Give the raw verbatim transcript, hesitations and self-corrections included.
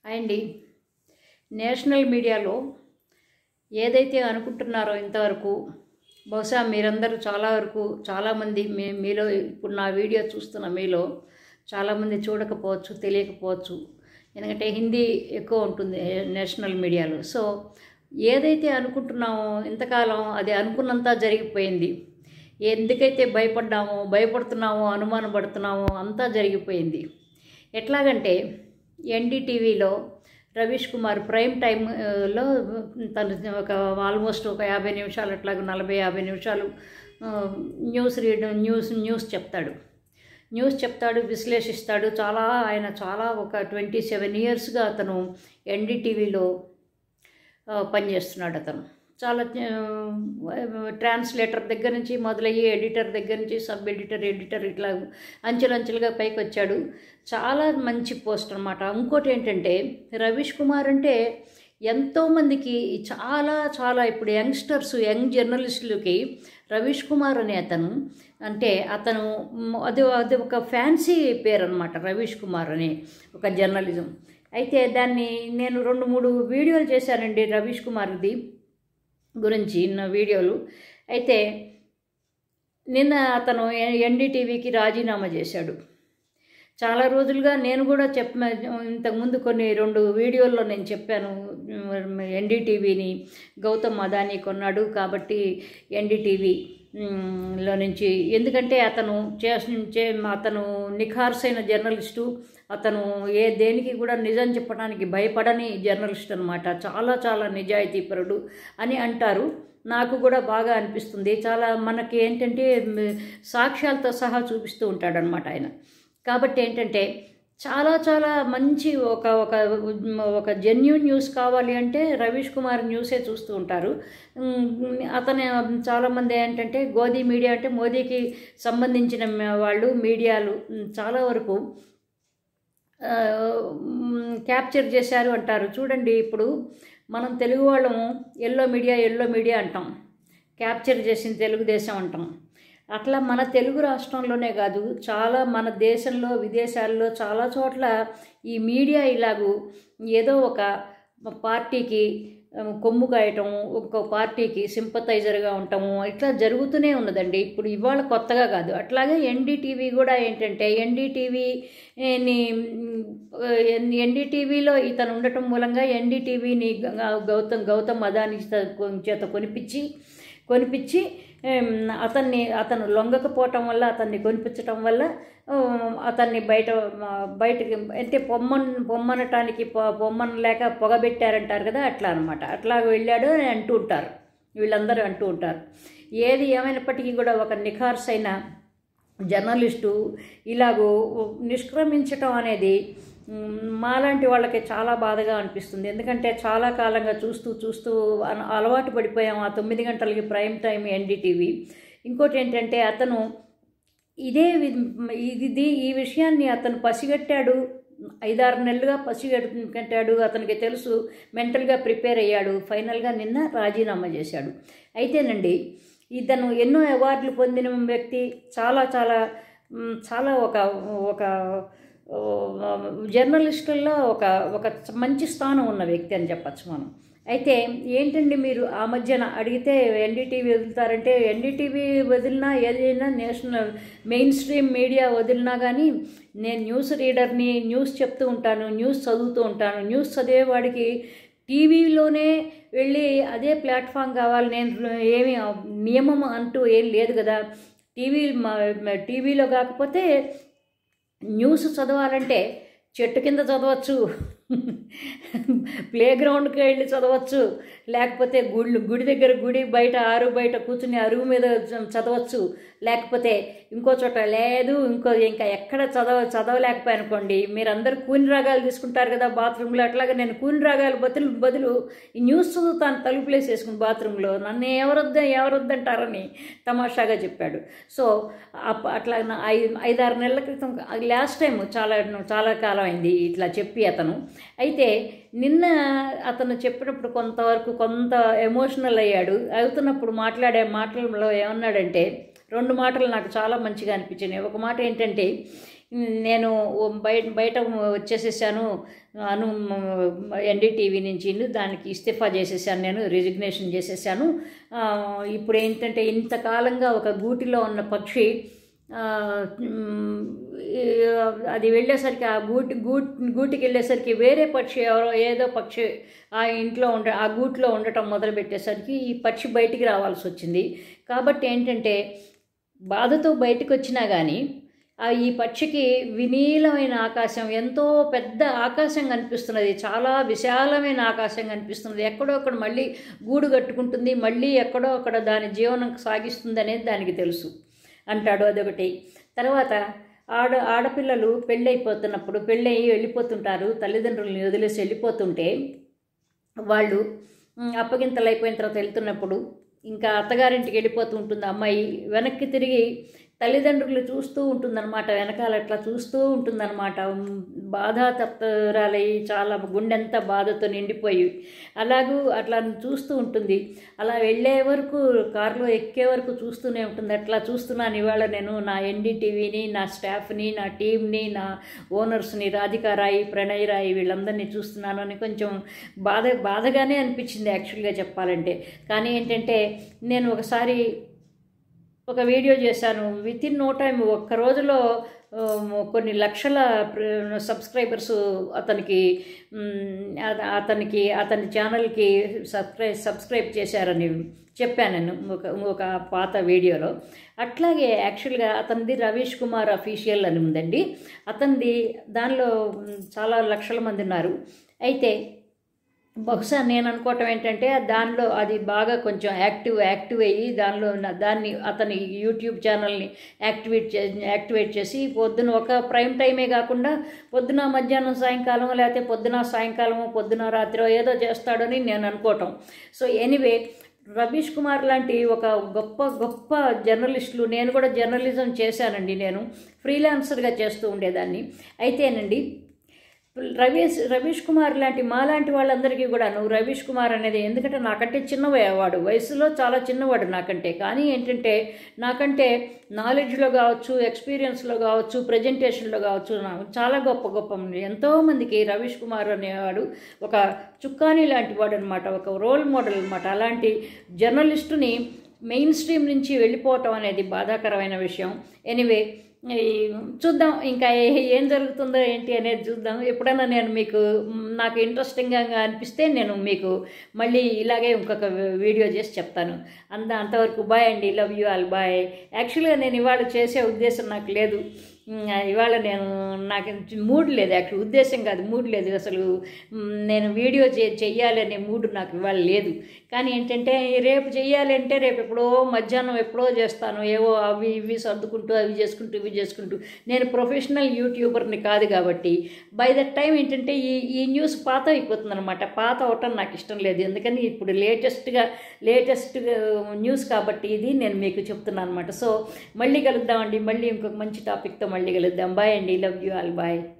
అండి నేషనల్ మీడియాలో ఏదైతే అనుకుంటున్నారో ఇంతవరకు బహుశా మీరందరూ చాలా వరకు చాలామంది మీ మీలో ఇప్పుడు నా వీడియో చూస్తున్న మీలో చాలామంది చూడకపోవచ్చు, తెలియకపోవచ్చు. ఎందుకంటే హిందీ ఎక్కువ ఉంటుంది నేషనల్ మీడియాలో. సో ఏదైతే అనుకుంటున్నామో ఇంతకాలం అది అనుకున్నంత జరిగిపోయింది. ఎందుకైతే భయపడ్డామో భయపడుతున్నామో అనుమానపడుతున్నామో అంతా జరిగిపోయింది. ఎట్లాగంటే ఎన్డీటీవీలో రవీష్ కుమార్ ప్రైమ్ టైంలో తను ఒక ఆల్మోస్ట్ ఒక యాభై నిమిషాలు అట్లాగా నలభై యాభై నిమిషాలు న్యూస్ రీడ్ న్యూస్ న్యూస్ చెప్తాడు న్యూస్ చెప్తాడు విశ్లేషిస్తాడు. చాలా ఆయన చాలా ఒక ట్వంటీ సెవెన్ ఇయర్స్గా అతను ఎన్డీటీవీలో పనిచేస్తున్నాడు. అతను చాలా ట్రాన్స్లేటర్ దగ్గర నుంచి మొదలయ్యి ఎడిటర్ దగ్గర నుంచి సబ్ ఎడిటర్ ఎడిటర్ ఇట్లా అంచెలంచెలుగా పైకి వచ్చాడు. చాలా మంచి పోస్ట్ అనమాట. ఇంకోటి ఏంటంటే రవీష్ కుమార్ అంటే ఎంతోమందికి చాలా చాలా ఇప్పుడు యంగ్స్టర్స్ యంగ్ జర్నలిస్టులకి రవీష్ కుమార్ అనే అతను అంటే అతను అది అది ఒక ఫ్యాన్సీ పేరు అనమాట. రవీష్ కుమార్ అనే ఒక జర్నలిజం. అయితే దాన్ని నేను రెండు మూడు వీడియోలు చేశానండి రవీష్ కుమార్ది గురించి నా వీడియోలు. అయితే నిన్న అతను ఎన్డీటీవీకి రాజీనామా చేశాడు. చాలా రోజులుగా నేను కూడా చెప్ప ఇంతకుముందు కొన్ని రెండు వీడియోల్లో నేను చెప్పాను, ఎన్డీటీవీని గౌతమ్ అదానీ కొన్నాడు కాబట్టి ఎన్డీటీవీ లో నుంచి, ఎందుకంటే అతను చే అతను నిఖార్సైన జర్నలిస్టు, అతను ఏ దేనికి కూడా నిజం చెప్పడానికి భయపడని జర్నలిస్ట్ అనమాట. చాలా చాలా నిజాయితీపరుడు అని అంటారు. నాకు కూడా బాగా అనిపిస్తుంది. చాలా మనకి ఏంటంటే సాక్ష్యాలతో సహా చూపిస్తూ ఉంటాడనమాట ఆయన. కాబట్టి ఏంటంటే చాలా చాలా మంచి ఒక ఒక ఒక జెన్యూన్ న్యూస్ కావాలి అంటే రవీష్ కుమార్ న్యూసే చూస్తూ ఉంటారు. అతను చాలామంది ఏంటంటే గోదీ మీడియా అంటే మోదీకి సంబంధించిన వాళ్ళు మీడియాలు చాలా వరకు క్యాప్చర్ చేశారు అంటారు. చూడండి, ఇప్పుడు మనం తెలుగు వాళ్ళము ఎల్లో మీడియా ఎల్లో మీడియా అంటాం, క్యాప్చర్ చేసింది తెలుగుదేశం అంటాం. అట్లా మన తెలుగు రాష్ట్రంలోనే కాదు, చాలా మన దేశంలో విదేశాల్లో చాలా చోట్ల ఈ మీడియా ఇలాగూ ఏదో ఒక పార్టీకి కొమ్ము కాయటం, ఒక పార్టీకి సింపతైజర్గా ఉండటము ఇట్లా జరుగుతూనే ఉన్నదండి. ఇప్పుడు ఇవాళ కొత్తగా కాదు. అట్లాగే ఎన్డీటీవీ కూడా ఏంటంటే ఎన్డీటీవీని ఎన్డీటీవీలో ఇతను ఉండటం మూలంగా ఎన్డీటీవీని గౌతమ్ గౌతమ్ అదానీ చేత కొనిపించి కొనిపించి అతన్ని అతను లొంగకపోవటం వల్ల అతన్ని కొనిపించటం వల్ల అతన్ని బయట బయటకి అంటే పొమ్మన్ పొమ్మనటానికి పొమ్మన లేక పొగబెట్టారంటారు కదా, అట్లా అనమాట. అట్లా వెళ్ళాడు అని అంటూ ఉంటారు, వీళ్ళందరూ అంటూ ఉంటారు. ఏది ఏమైనప్పటికీ కూడా ఒక నిఖార్సైన జర్నలిస్టు ఇలాగూ నిష్క్రమించటం అనేది మాలాంటి వాళ్ళకి చాలా బాధగా అనిపిస్తుంది. ఎందుకంటే చాలా కాలంగా చూస్తూ చూస్తూ అలవాటు పడిపోయాం ఆ తొమ్మిది గంటలకి ప్రైమ్ టైం ఎన్డీటీవీ. ఇంకోటి ఏంటంటే అతను ఇదే ఇది ఈ విషయాన్ని అతను పసిగట్టాడు, ఐదారు నెలలుగా పసిగట్టాడు. అతనికి తెలుసు, మెంటల్గా ప్రిపేర్ అయ్యాడు. ఫైనల్గా నిన్న రాజీనామా చేశాడు. అయితేనండి ఇతను ఎన్నో అవార్డులు పొందిన వ్యక్తి, చాలా చాలా చాలా ఒక ఒక జర్నలిస్టుల్లో ఒక ఒక మంచి స్థానం ఉన్న వ్యక్తి అని చెప్పచ్చు మనం. అయితే ఏంటండి మీరు ఆ మధ్యన అడిగితే ఎన్డీటీవీ వదులుతారంటే ఎన్డీటీవీ వదిలినా ఏదైనా నేషనల్ మెయిన్ స్ట్రీమ్ మీడియా వదిలినా కానీ నేను న్యూస్ రీడర్ని, న్యూస్ చెప్తూ ఉంటాను, న్యూస్ చదువుతూ ఉంటాను. న్యూస్ చదివేవాడికి టీవీలోనే వెళ్ళి అదే ప్లాట్ఫామ్ కావాలి, నేను ఏమి నియమం అంటూ ఏం లేదు కదా. టీవీ టీవీలో కాకపోతే న్యూస్ చదవాలంటే చెట్టు కింద చదవచ్చు, ప్లే గ్రౌండ్కి వెళ్ళి చదవచ్చు, లేకపోతే గుడి గుడి దగ్గర గుడి బయట ఆరు బయట కూర్చుని అరుగు మీద చదవచ్చు, లేకపోతే ఇంకో చోట లేదు ఇంకో ఇంకా ఎక్కడ చదవ చదవలేకపోయానుకోండి మీరందరూ కూని రాగాలు తీసుకుంటారు కదా బాత్రూంలో. అట్లాగే నేను కూని రాగాలు బదులు బదులు ఈ న్యూస్ చదువుతాను తలుపులేసి వేసుకుని బాత్రూంలో. నన్ను ఎవరొద్ద ఎవరొద్దంటారని తమాషాగా చెప్పాడు. సో అట్లా ఐదు ఐదారు నెలల క్రితం లాస్ట్ టైం చాలా చాలా కాలం అయింది ఇట్లా చెప్పి అతను. అయితే నిన్న అతను చెప్పినప్పుడు కొంతవరకు కొంత ఎమోషనల్ అయ్యాడు. అవుతున్నప్పుడు మాట్లాడే మాటలలో ఏమన్నాడంటే రెండు మాటలు నాకు చాలా మంచిగా అనిపించినాయి. ఒక మాట ఏంటంటే నేను బయట బయట వచ్చేసేసాను అను ఎన్డీటీవీ నుంచి దానికి ఇస్తఫా చేసేసాను, నేను రిజిగ్నేషన్ చేసేసాను. ఇప్పుడు ఏంటంటే ఇంతకాలంగా ఒక గూటిలో ఉన్న పక్షి అది వెళ్ళేసరికి ఆ గూటి గూట్ గూటికి వెళ్ళేసరికి వేరే పక్షి ఎవరో ఏదో పక్షి ఆ ఇంట్లో ఉండ ఆ గూట్లో ఉండటం మొదలుపెట్టేసరికి ఈ పక్షి బయటికి రావాల్సి వచ్చింది. కాబట్టి ఏంటంటే బాధతో బయటకు వచ్చినా కానీ ఈ పక్షికి వినీలమైన ఆకాశం, ఎంతో పెద్ద ఆకాశం కనిపిస్తున్నది, చాలా విశాలమైన ఆకాశం కనిపిస్తున్నది. ఎక్కడో అక్కడ మళ్ళీ గూడు కట్టుకుంటుంది, మళ్ళీ ఎక్కడో అక్కడ దాని జీవనం సాగిస్తుంది అనేది దానికి తెలుసు అంటాడు. అదొకటి. తర్వాత ఆడ ఆడపిల్లలు పెళ్ళైపోతున్నప్పుడు పెళ్ళయి వెళ్ళిపోతుంటారు, తల్లిదండ్రులని వదిలేసి వెళ్ళిపోతుంటే వాళ్ళు అప్పగింతలు అయిపోయిన తర్వాత వెళ్తున్నప్పుడు ఇంకా అత్తగారింటికి వెళ్ళిపోతూ ఉంటుంది అమ్మాయి. వెనక్కి తిరిగి తల్లిదండ్రులు చూస్తూ ఉంటుందన్నమాట, వెనకాల అట్లా చూస్తూ ఉంటుందన్నమాట. బాధ తప్తరాలై చాలా గుండెంతా బాధతో నిండిపోయి అలాగూ అట్లా చూస్తూ ఉంటుంది. అలా వెళ్ళే వరకు కారులో ఎక్కే వరకు చూస్తూనే ఉంటుంది. అట్లా చూస్తున్నాను ఇవాళ నేను నా ఎన్డీటీవీని, నా స్టాఫ్ని, నా టీంని, నా ఓనర్స్ని, రాధికా రాయి, ప్రణయ్ రాయి వీళ్ళందరినీ చూస్తున్నాను అని కొంచెం బాధ బాధగానే అనిపించింది యాక్చువల్గా చెప్పాలంటే. కానీ ఏంటంటే నేను ఒకసారి ఒక వీడియో చేశాను, విత్ ఇన్ నో టైం ఒక్క రోజులో కొన్ని లక్షల సబ్స్క్రైబర్స్ అతనికి అతనికి అతని ఛానల్కి సబ్స్క్రై సబ్స్క్రైబ్ చేశారని చెప్పాను నేను ఒక ఒక పాత వీడియోలో. అట్లాగే యాక్చువల్గా అతనిది రవీష్ కుమార్ అఫీషియల్ అని ఉందండి. అతనిది దానిలో చాలా లక్షల మంది ఉన్నారు. అయితే బహుశా నేను అనుకోవటం ఏంటంటే దానిలో అది బాగా కొంచెం యాక్టివ్ యాక్టివ్ అయ్యి దానిలో దాన్ని అతని యూట్యూబ్ ఛానల్ని యాక్టివేట్ చే యాక్టివేట్ చేసి పొద్దున ఒక ప్రైమ్ టైమే కాకుండా పొద్దున మధ్యాహ్నం సాయంకాలం లేకపోతే పొద్దున సాయంకాలము పొద్దున రాత్రి ఏదో చేస్తాడని నేను అనుకోవటం. సో ఎనీవే రవీష్ కుమార్ లాంటి ఒక గొప్ప గొప్ప జర్నలిస్టులు, నేను కూడా జర్నలిజం చేశానండి, నేను ఫ్రీలాన్సర్గా చేస్తూ ఉండేదాన్ని. అయితేనండి రవీష్ రవీష్ కుమార్ లాంటి మాలాంటి వాళ్ళందరికీ కూడా నువ్వు రవీష్ కుమార్ అనేది, ఎందుకంటే నాకంటే చిన్నవాడు, వయసులో చాలా చిన్నవాడు నాకంటే, కానీ ఏంటంటే నాకంటే నాలెడ్జ్లో కావచ్చు, ఎక్స్పీరియన్స్లో కావచ్చు, ప్రజెంటేషన్లో కావచ్చు చాలా గొప్ప గొప్ప ఎంతోమందికి రవీష్ కుమార్ అనేవాడు ఒక చుక్కాని లాంటి వాడు అనమాట, ఒక రోల్ మోడల్ అనమాట. అలాంటి జర్నలిస్టుని మెయిన్ స్ట్రీమ్ నుంచి వెళ్ళిపోవటం అనేది బాధాకరమైన విషయం. ఎనీవే చూద్దాం ఇంకా ఏం జరుగుతుందో ఏంటి అనేది చూద్దాం. ఎప్పుడైనా నేను మీకు నాకు ఇంట్రెస్టింగ్గా అనిపిస్తే నేను మీకు మళ్ళీ ఇలాగే ఇంకొక వీడియో చేసి చెప్తాను. అంత అంతవరకు బాయ్ అండి, లవ్ యూ ఆల్, బాయ్. యాక్చువల్గా నేను ఇవాళ చేసే ఉద్దేశం నాకు లేదు, ఇవాళ నేను నాకు మూడ్ లేదు, యాక్చువల్ ఉద్దేశం కాదు, మూడ్ లేదు అసలు. నేను వీడియో చే చెయ్యాలి అనే మూడ్ నాకు ఇవాళ లేదు. కానీ ఏంటంటే రేపు చెయ్యాలి అంటే రేపు ఎప్పుడో మధ్యాహ్నం ఎప్పుడో చేస్తాను, ఏవో అవి ఇవి సర్దుకుంటూ అవి చేసుకుంటూ ఇవి చేసుకుంటూ. నేను ప్రొఫెషనల్ యూట్యూబర్ని కాదు కాబట్టి బై దట్ టైం ఏంటంటే ఈ ఈ న్యూస్ పాత అయిపోతుంది అనమాట. పాత అవటం నాకు ఇష్టం లేదు, ఎందుకని ఇప్పుడు లేటెస్ట్గా లేటెస్ట్ న్యూస్ కాబట్టి ఇది నేను మీకు చెప్తున్నాను అనమాట. సో మళ్ళీ కలుద్దామండి, మళ్ళీ ఇంకొక మంచి టాపిక్తో మళ్ళీ కలుద్దాం. బాయ్ అండి, లవ్ యూ ఆల్, బాయ్.